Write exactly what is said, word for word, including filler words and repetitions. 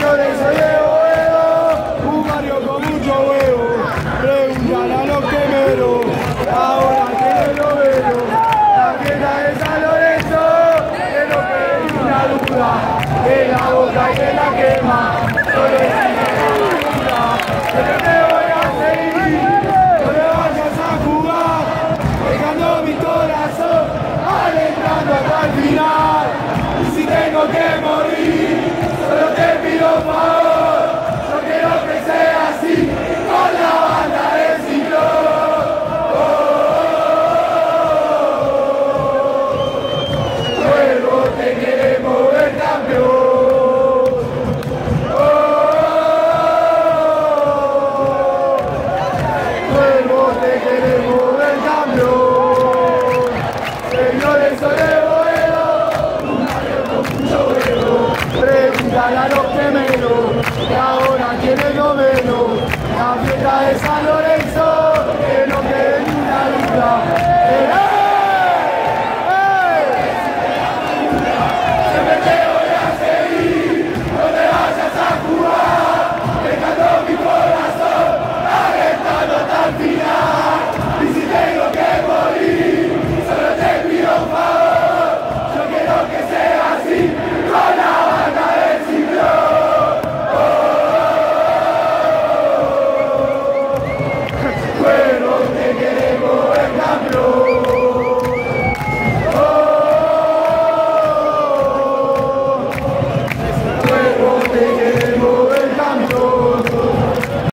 Señores, soy de Boedo, un barrio con mucho huevo. Preguntan a los quemeros, ahora tienen noveno. La fiesta de San Lorenzo, es lo que es una duda. En la boca y en la quema, solo existe la duda. Pero te voy a seguir, no le vayas a jugar, dejando mi corazón, alentando hasta el final. Y si tengo que morir, solo te pido favor, yo quiero que sea así, con la banda del ciclón. Oh, oh, oh. Luego te queremos ver campeón. Oh, oh, oh. Luego te queremos ver campeón. Señores, soy de Boedo, un barrio con mucho huevo. Preguntan a los quemeros, que ahora tienen noveno. La fiesta de San Lorenzo.